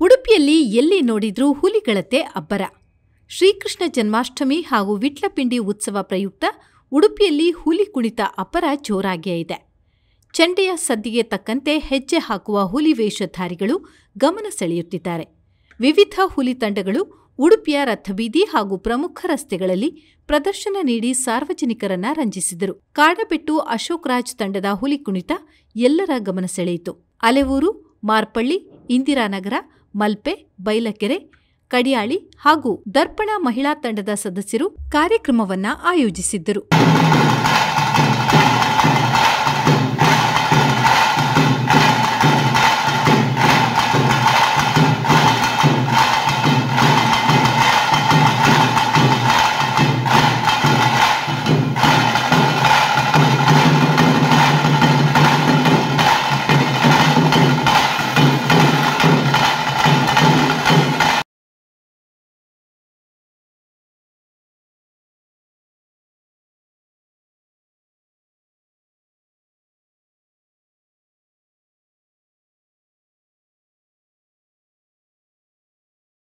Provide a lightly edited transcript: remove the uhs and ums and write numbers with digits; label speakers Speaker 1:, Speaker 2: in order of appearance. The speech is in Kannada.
Speaker 1: ಉಡುಪಿಯಲ್ಲಿ ಎಲ್ಲಿ ನೋಡಿದ್ರೂ ಹುಲಿಗಳತೆ ಅಬ್ಬರ. ಶ್ರೀಕೃಷ್ಣ ಜನ್ಮಾಷ್ಟಮಿ ಹಾಗೂ ವಿಟ್ಲಪಿಂಡಿ ಉತ್ಸವ ಪ್ರಯುಕ್ತ ಉಡುಪಿಯಲ್ಲಿ ಹುಲಿ ಕುಣಿತ ಅಬ್ಬರ ಜೋರಾಗಿಯೇ ಇದೆ. ಚಂಡೆಯ ಸದ್ದಿಗೆ ತಕ್ಕಂತೆ ಹೆಜ್ಜೆ ಹಾಕುವ ಹುಲಿ ವೇಷಧಾರಿಗಳು ಗಮನ ಸೆಳೆಯುತ್ತಿದ್ದಾರೆ. ವಿವಿಧ ಹುಲಿ ತಂಡಗಳು ಉಡುಪಿಯ ರಥಬೀದಿ ಹಾಗೂ ಪ್ರಮುಖ ರಸ್ತೆಗಳಲ್ಲಿ ಪ್ರದರ್ಶನ ನೀಡಿ ಸಾರ್ವಜನಿಕರನ್ನ ರಂಜಿಸಿದರು. ಕಾಡಬೆಟ್ಟು ಅಶೋಕ್ ರಾಜ್ ತಂಡದ ಹುಲಿ ಕುಣಿತ ಎಲ್ಲರ ಗಮನ ಸೆಳೆಯಿತು. ಅಲೆವೂರು, ಮಾರ್ಪಳ್ಳಿ, ಇಂದಿರಾನಗರ, ಮಲ್ಪೆ, ಬೈಲಕೆರೆ, ಕಡಿಯಾಳಿ ಹಾಗೂ ದರ್ಪಣ ಮಹಿಳಾ ತಂಡದ ಸದಸ್ಯರು ಕಾರ್ಯಕ್ರಮವನ್ನ ಆಯೋಜಿಸಿದ್ದರು.